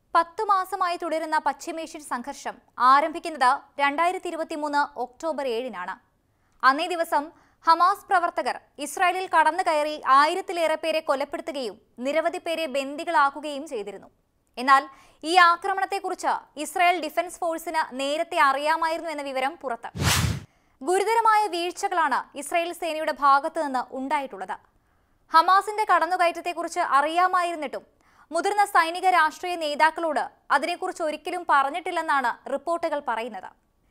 10 മാസമായി തുടരുന്ന പശ്ചിമേഷ്യൻ സംഘർഷം ആരംഭിക്കുന്നത് 2023 ഒക്ടോബർ 7-നാണ്. അന്നേ ദിവസം ഹമാസ് പ്രവർത്തകർ ഇസ്രായേലിൽ കടന്നു കയറി 1000-ലേറെ പേരെ കൊലപ്പെടുത്തുകയും നിരവധി പേരെ ബന്ദികളാക്കുകയും ചെയ്തിരുന്നു. എന്നാൽ ഈ ആക്രമണത്തെക്കുറിച്ച് ഇസ്രായേൽ ഡിഫൻസ് ഫോഴ്സിന് നേരത്തെ അറിയാമായിരുന്നു എന്ന വിവരം പുറത്ത്. ഗുരുതരമായ വീഴ്ചകളാണ് ഇസ്രായേൽ സേനയുടെ ഭാഗത്തു നിന്ന് ഉണ്ടായിട്ടുള്ളത്. ഹമാസിന്റെ കടന്നുകയറ്റത്തെക്കുറിച്ച് അറിയാമായിരുന്നിട്ടും മുതിർന്ന സൈനിക രാഷ്ട്രീയ നേതാക്കളോട് അതിനെക്കുറിച്ച് ഒരിക്കലും പറഞ്ഞിട്ടില്ലെന്നാണ് റിപ്പോർട്ടുകൾ പറയുന്നത്.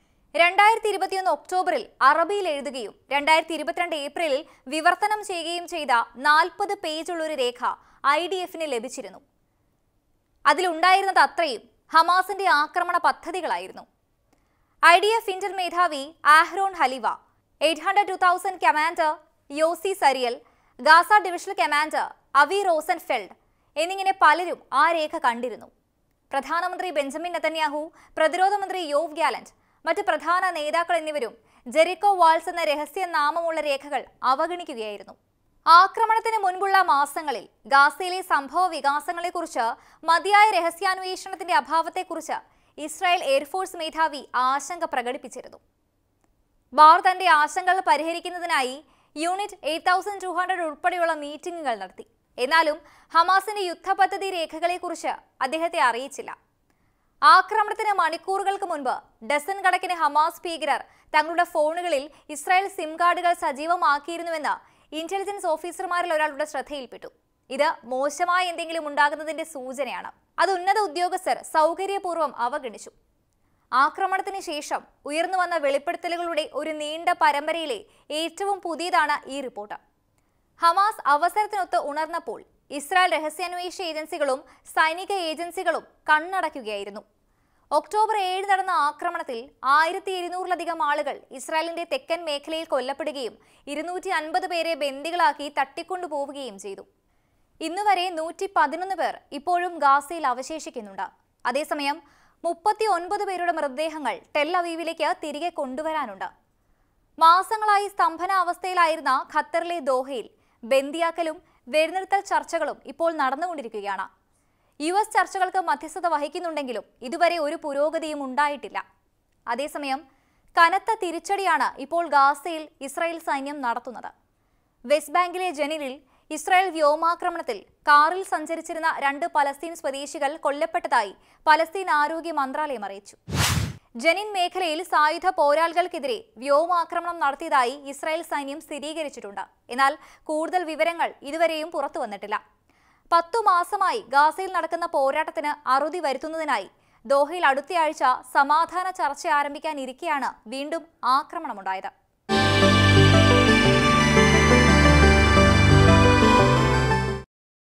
2021 ഒക്ടോബറിൽ അറബിയിൽ എഴുതുകയും 2022 ഏപ്രിലിൽ വിവർത്തനം ചെയ്യുകയും ചെയ്ത 40 പേജുള്ള ഒരു രേഖ IDF-ന് ലഭിച്ചിരുന്നു. അതിലുണ്ടായിരുന്നത് അത്രയും ഹമാസിന്റെ ആക്രമണ പദ്ധതികളായിരുന്നു. IDF ഇന്റർ മേധാവി Aharon Haliva, 802,000 commander Yossi Sariel, Gaza divisional commander Avi Rosenfeld എന്നിങ്ങനെ പലരും ആ രേഖ കണ്ടിരുന്നു. പ്രധാനമന്ത്രി ബെഞ്ചമിൻ നെതന്യാഹു, പ്രതിരോധ മന്ത്രി യോവ് ഗാലന്റ്, മറ്റ് പ്രധാന നേതാക്കൾ എന്നിവരും ജെറിക്കോ വാൾസ് എന്ന രഹസ്യ നാമമുള്ള രേഖകൾ അവഗണിക്കുകയായിരുന്നു. ആക്രമണത്തിന് മുൻപുള്ള മാസങ്ങളിൽ ഗാസയിലെ സംഭവ വികാസങ്ങളെക്കുറിച്ച് മതിയായ രഹസ്യാന്വേഷണത്തിന്റെ അഭാവത്തെക്കുറിച്ച് ഇസ്രായേൽ എയർഫോഴ്സ് മേധാവി ആശങ്ക പ്രകടിപ്പിച്ചിരുന്നു. ബാർ തന്റെ ആശങ്കകൾ പരിഹരിക്കുന്നതിനായി യൂണിറ്റ് 8200 ഉൾപ്പെടെയുള്ള മീറ്റിംഗുകൾ നടത്തി. എന്നാലും ഹമാസിന്റെ യുദ്ധപദ്ധതി രേഖകളെക്കുറിച്ച് അദ്ദേഹത്തെ അറിയിച്ചില്ല. ആക്രമണത്തിന് മണിക്കൂറുകൾക്ക് മുൻപ് ഡസൻ കണക്കിന് ഹമാസ് ഭീകരർ തങ്ങളുടെ ഫോണുകളിൽ ഇസ്രായേൽ സിം കാർഡുകൾ സജീവമാക്കിയിരുന്നുവെന്ന് ഇന്റലിജൻസ് ഓഫീസർമാരിൽ ഒരാളുടെ ശ്രദ്ധയിൽപ്പെട്ടു. ഇത് മോശമായ എന്തെങ്കിലും ഉണ്ടാകുന്നതിന്റെ സൂചനയാണ്. അത് ഉന്നത ഉദ്യോഗസ്ഥർ സൗകര്യപൂർവ്വം അവഗണിച്ചു. ആക്രമണത്തിന് ശേഷം ഉയർന്നുവന്ന വെളിപ്പെടുത്തലുകളുടെ ഒരു നീണ്ട പരമ്പരയിലെ ഏറ്റവും പുതിയതാണ് ഈ റിപ്പോർട്ട്. ഹമാസ് അവസരത്തിനൊത്ത് ഉണർന്നപ്പോൾ ഇസ്രായേൽ രഹസ്യാന്വേഷണ ഏജൻസികളും സൈനിക ഏജൻസികളും കണ്ണടയ്ക്കുകയായിരുന്നു. ഒക്ടോബർ 7 നടന്ന ആക്രമണത്തിൽ 1200-ലധികം ആളുകൾ ഇസ്രായേലിന്റെ തെക്കൻ മേഖലയിൽ കൊല്ലപ്പെടുകയും 250 പേരെ ബന്ദികളാക്കി തട്ടിക്കൊണ്ടുപോവുകയും ചെയ്തു. ഇന്നുവരെ 111 പേർ ഇപ്പോഴും ഗാസയിൽ അവശേഷിക്കുന്നുണ്ട്. അതേസമയം 39 പേരുടെ മൃതദേഹങ്ങൾ ടെൽ അവീവിലേക്ക് തിരികെ കൊണ്ടുവരാനുണ്ട്. മാസങ്ങളായി സ്തംഭനാവസ്ഥയിലായിരുന്ന ഖത്തറിലെ ദോഹയിൽ ബന്ദിയാക്കലും വെടിനിർത്തൽ ചർച്ചകളും ഇപ്പോൾ നടന്നുകൊണ്ടിരിക്കുകയാണ്. US ചർച്ചകൾക്ക് മധ്യസ്ഥത വഹിക്കുന്നുണ്ടെങ്കിലും ഇതുവരെ ഒരു പുരോഗതിയും ഉണ്ടായിട്ടില്ല. അതേസമയം കനത്ത തിരിച്ചടിയാണ് ഇപ്പോൾ ഗാസയിൽ ഇസ്രായേൽ സൈന്യം നടത്തുന്നത്. വെസ്റ്റ് ബാങ്കിലെ ജനീനിൽ ഇസ്രായേൽ വ്യോമാക്രമണത്തിൽ കാറിൽ സഞ്ചരിച്ചിരുന്ന 2 പലസ്തീൻ സ്വദേശികൾ കൊല്ലപ്പെട്ടതായി പലസ്തീൻ ആരോഗ്യ മന്ത്രാലയം അറിയിച്ചു. ജനീൻ മേഖലയിൽ സായുധ പോരാളികൾക്കെതിരെ വ്യോമാക്രമണം നടത്തിയതായി ഇസ്രായേൽ സൈന്യം സ്ഥിരീകരിച്ചിട്ടുണ്ട്. എന്നാൽ കൂടുതൽ വിവരങ്ങൾ ഇതുവരെയും പുറത്തു വന്നിട്ടില്ല. 10 മാസമായി ഗാസയിൽ നടക്കുന്ന പോരാട്ടത്തിന് അറുതി വരുത്തുന്നതിനായി ദോഹയിൽ അടുത്തയാഴ്ച സമാധാന ചർച്ച ആരംഭിക്കാനിരിക്കെയാണ് വീണ്ടും ആക്രമണമുണ്ടായത്.